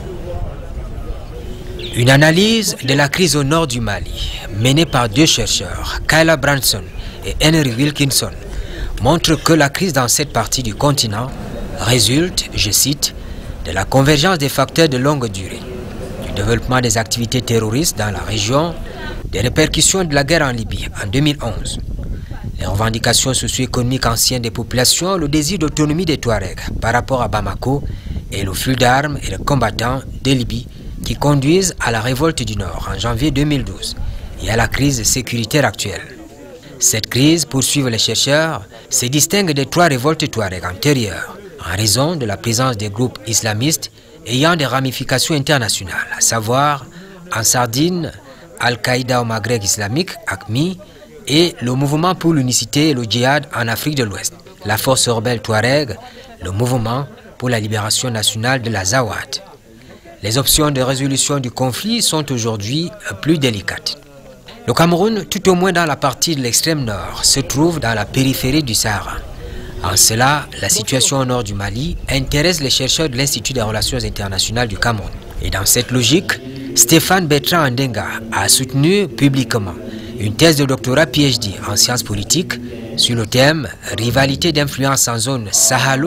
Une analyse de la crise au nord du Mali, menée par deux chercheurs, Kyla Branson et Henry Wilkinson, montre que la crise dans cette partie du continent résulte, je cite, de la convergence des facteurs de longue durée, du développement des activités terroristes dans la région, des répercussions de la guerre en Libye en 2011, les revendications socio-économiques anciennes des populations, le désir d'autonomie des Touaregs par rapport à Bamako et le flux d'armes et de combattants de Libye qui conduisent à la révolte du Nord en janvier 2012 et à la crise sécuritaire actuelle. Cette crise, poursuivent les chercheurs, se distingue des trois révoltes Touaregs antérieures en raison de la présence des groupes islamistes ayant des ramifications internationales, à savoir en Sardine, Al-Qaïda au Maghreb islamique, AQMI, et le mouvement pour l'unicité et le djihad en Afrique de l'Ouest, la force rebelle Touareg, le mouvement pour la libération nationale de la Zawad. Les options de résolution du conflit sont aujourd'hui plus délicates. Le Cameroun, tout au moins dans la partie de l'extrême nord, se trouve dans la périphérie du Sahara. En cela, la situation au nord du Mali intéresse les chercheurs de l'Institut des relations internationales du Cameroun. Et dans cette logique, Stéphane Bertrand Andenga a soutenu publiquement une thèse de doctorat PhD en sciences politiques sur le thème « Rivalité d'influence en zone sahalo-sahélienne ».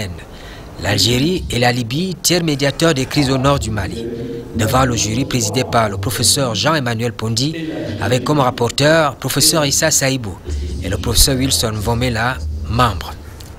L'Algérie et la Libye, tiers médiateurs des crises au nord du Mali, devant le jury présidé par le professeur Jean-Emmanuel Pondi, avec comme rapporteur professeur Issa Saïbou et le professeur Wilson Vomela, membre.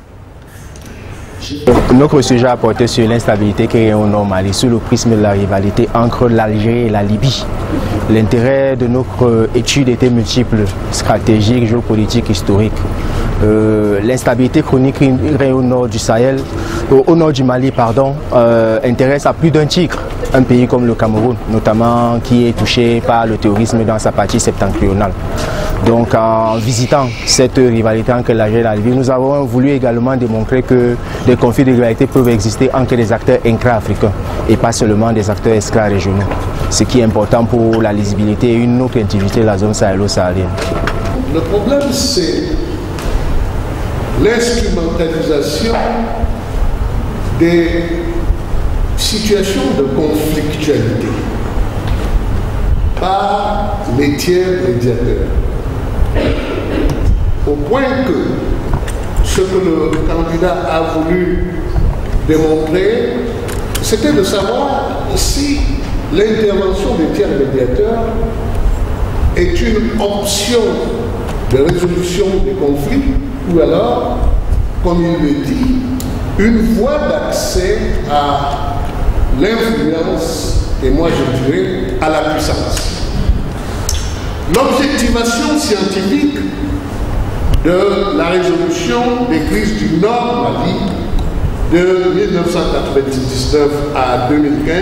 Notre sujet a porté sur l'instabilité qui est au nord Mali, sous le prisme de la rivalité entre l'Algérie et la Libye. L'intérêt de notre étude était multiple, stratégique, géopolitique, historique. L'instabilité chronique au nord du Sahel, au nord du Mali, pardon, intéresse à plus d'un titre un pays comme le Cameroun, notamment qui est touché par le terrorisme dans sa partie septentrionale. Donc en visitant cette rivalité entre l'Algérie et la Libye, nous avons voulu également démontrer que des conflits de rivalité peuvent exister entre des acteurs intra-africains et pas seulement des acteurs extra-régionaux. Ce qui est important pour la lisibilité et une autre intimité de la zone sahélo-saharienne. Le problème, c'est l'instrumentalisation des situations de conflictualité par les tiers médiateurs. Au point que ce que le candidat a voulu démontrer, c'était de savoir si l'intervention des tiers médiateurs est une option de résolution des conflits ou alors, comme il le dit, une voie d'accès à l'influence et moi je dirais à la puissance. L'objectivation scientifique de la résolution des crises du Nord Mali de 1999 à 2015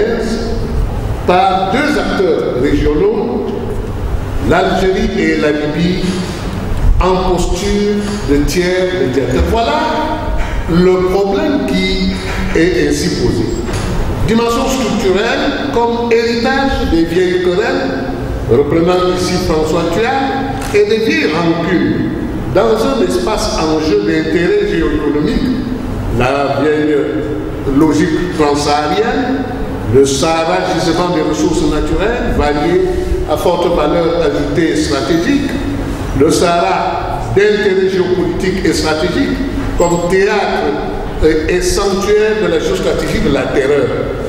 par deux acteurs régionaux, l'Algérie et la Libye, en posture de tiers médiateur. Voilà le problème qui est ainsi posé. Dimension structurelle comme héritage des vieilles querelles, reprenant ici François Thual, et des vieilles rancunes dans un espace en jeu d'intérêt géoéconomique, la vieille logique transsaharienne, le Sahara gisement des ressources naturelles variées à forte valeur ajoutée stratégique, le Sahara d'intérêt géopolitique et stratégique comme théâtre et sanctuaire de la géostratégie de la terreur.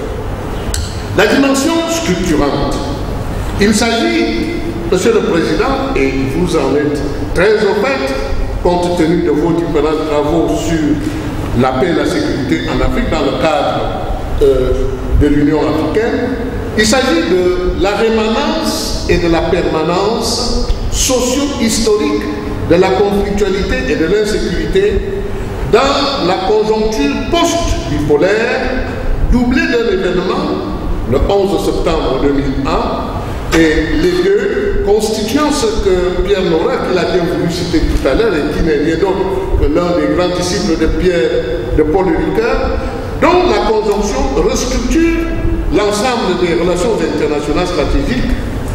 La dimension structurante. Il s'agit, Monsieur le Président, et vous en êtes très au fait, compte tenu de vos différents travaux sur la paix et la sécurité en Afrique dans le cadre de l'Union africaine, il s'agit de la rémanence et de la permanence socio-historique de la conflictualité et de l'insécurité dans la conjoncture post-bipolaire, doublée d'un événement, le 11 septembre 2001, et les deux constituant ce que Pierre Nora, qui l'a bien voulu citer tout à l'heure, et qui n'est rien d'autre que l'un des grands disciples de Paul Ricoeur, dont la conjonction restructure l'ensemble des relations internationales stratégiques,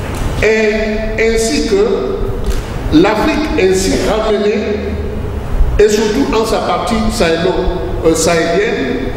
et ainsi que l'Afrique ainsi ramenée, et surtout en sa partie sahélienne,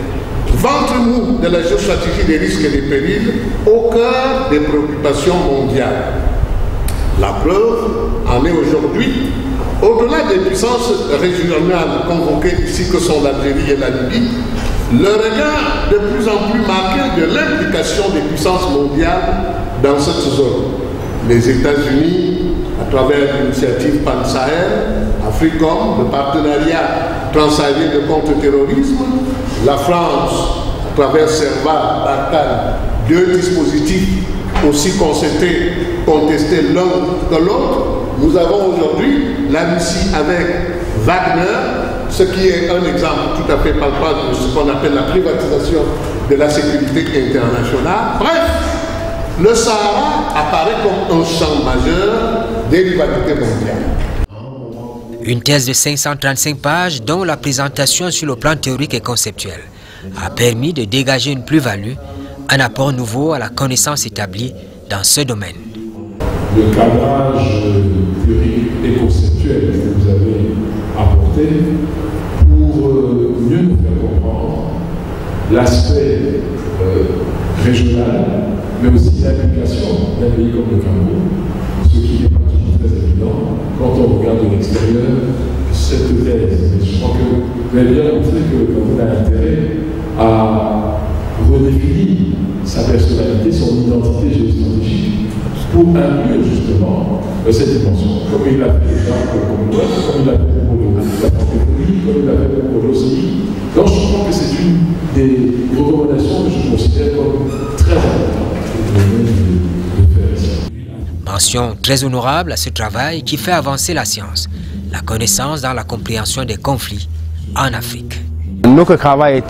ventre mou de la géostratégie des risques et des périls, au cœur des préoccupations mondiales. La preuve en est aujourd'hui, au-delà des puissances régionales convoquées ici que sont l'Algérie et la Libye, le regard de plus en plus marqué de l'implication des puissances mondiales dans cette zone. Les États-Unis, à travers l'initiative Pan-Sahel, Africom, le partenariat transsaharien de contre-terrorisme, la France, à travers Serval, Barkhane, deux dispositifs aussi contestés l'un que l'autre. Nous avons aujourd'hui la Russie avec Wagner, ce qui est un exemple tout à fait palpable de ce qu'on appelle la privatisation de la sécurité internationale. Bref, le Sahara apparaît comme un champ majeur des rivalités mondiales. Une thèse de 535 pages dont la présentation sur le plan théorique et conceptuel a permis de dégager une plus-value, un apport nouveau à la connaissance établie dans ce domaine. Le cadrage théorique et conceptuel que vous avez apporté pour mieux nous faire comprendre l'aspect régional, mais aussi l'implication d'un pays comme le Cameroun, ce qui n'est pas toujours très évident quand on regarde de l'extérieur cette thèse. Je crois que vous avez bien montré que le Cameroun a intérêt à redéfinir sa personnalité, son identité géostratégique, pour inclure justement cette dimension, comme il l'a fait déjà pour le Commonwealth, comme il l'a fait pour la francophonie, comme il l'a fait pour l'OCI. Donc je crois que c'est une des recommandations que je considère comme très importantes de faire ici. Mention très honorable à ce travail qui fait avancer la science, la connaissance dans la compréhension des conflits en Afrique. Notre travail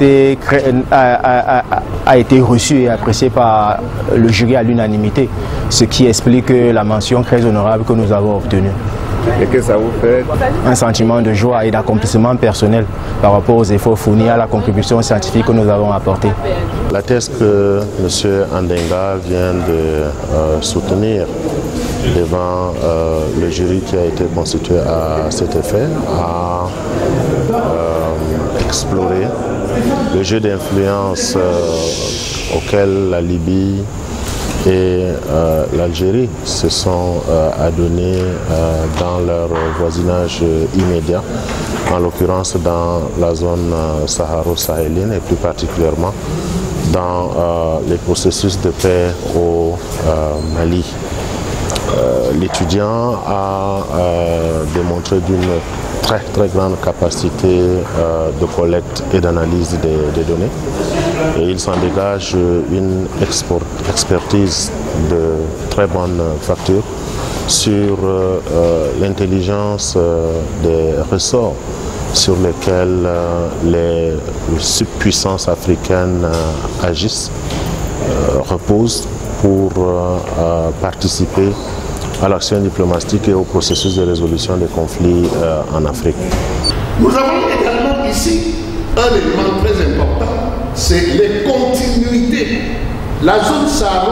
a été reçu et apprécié par le jury à l'unanimité, ce qui explique la mention très honorable que nous avons obtenue. Et que ça vous fait? Un sentiment de joie et d'accomplissement personnel par rapport aux efforts fournis à la contribution scientifique que nous avons apportée. La thèse que M. Andenga vient de soutenir devant le jury qui a été constitué à cet effet a exploré le jeu d'influence auquel la Libye et l'Algérie se sont adonnés dans leur voisinage immédiat, en l'occurrence dans la zone saharo-sahélienne et plus particulièrement dans les processus de paix au Mali. L'étudiant a démontré d'une très grande capacité de collecte et d'analyse des données. Et il s'en dégage une expertise de très bonne facture sur l'intelligence des ressorts sur lesquels les subpuissances africaines agissent, reposent pour participer à l'action diplomatique et au processus de résolution des conflits en Afrique. Nous avons également ici un élément très important, c'est les continuités. La zone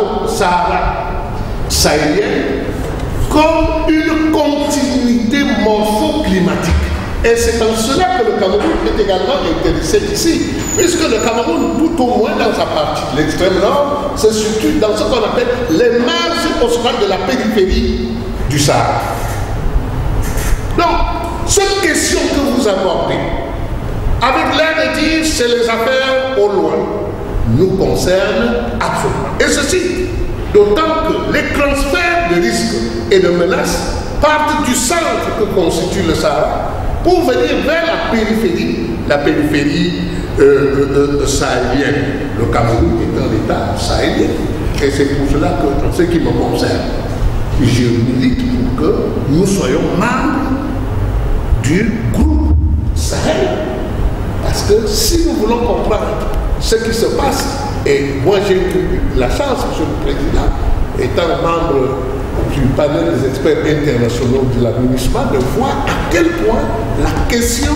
Sahara-sahélienne comme une continuité morpho-climatique. Et c'est en cela que le Cameroun est également intéressé ici, puisque le Cameroun, tout au moins dans sa partie de l'extrême nord, se situe dans ce qu'on appelle les marges australes de la périphérie du Sahara. Donc, cette question que vous abordez, avec l'air de dire c'est les affaires au loin, nous concerne absolument. Et ceci, d'autant que les transferts de risques et de menaces partent du centre que constitue le Sahara pour venir vers la périphérie sahélienne. Le Cameroun est un État sahélien. Et c'est pour cela que, dans ce qui me concerne, je milite pour que nous soyons membres du groupe Sahel. Parce que si nous voulons comprendre ce qui se passe, et moi j'ai eu la chance, M. le Président, étant membre du panel des experts internationaux de la MINUSMA, de voir à quel point la question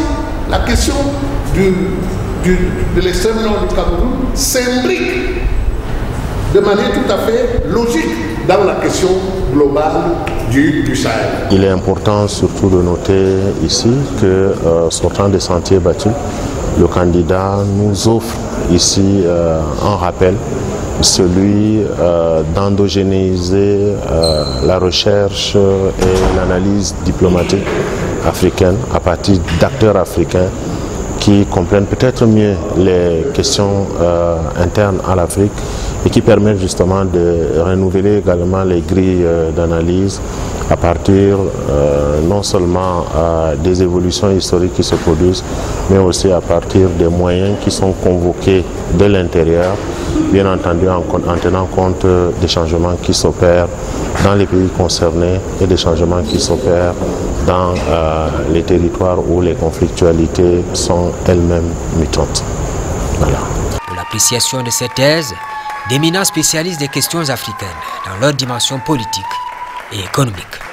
de l'extrême nord du Cameroun s'imbrique de manière tout à fait logique dans la question globale du Sahel. Il est important surtout de noter ici que, sortant des sentiers battus, le candidat nous offre ici un rappel, celui d'endogénéiser la recherche et l'analyse diplomatique africaine à partir d'acteurs africains qui comprennent peut-être mieux les questions internes à l'Afrique et qui permettent justement de renouveler également les grilles d'analyse à partir non seulement des évolutions historiques qui se produisent, mais aussi à partir des moyens qui sont convoqués de l'intérieur, bien entendu en tenant compte des changements qui s'opèrent dans les pays concernés et des changements qui s'opèrent dans les territoires où les conflictualités sont elles-mêmes mutantes. Voilà. Pour l'appréciation de cette thèse, d'éminents spécialistes des questions africaines dans leur dimension politique et économique.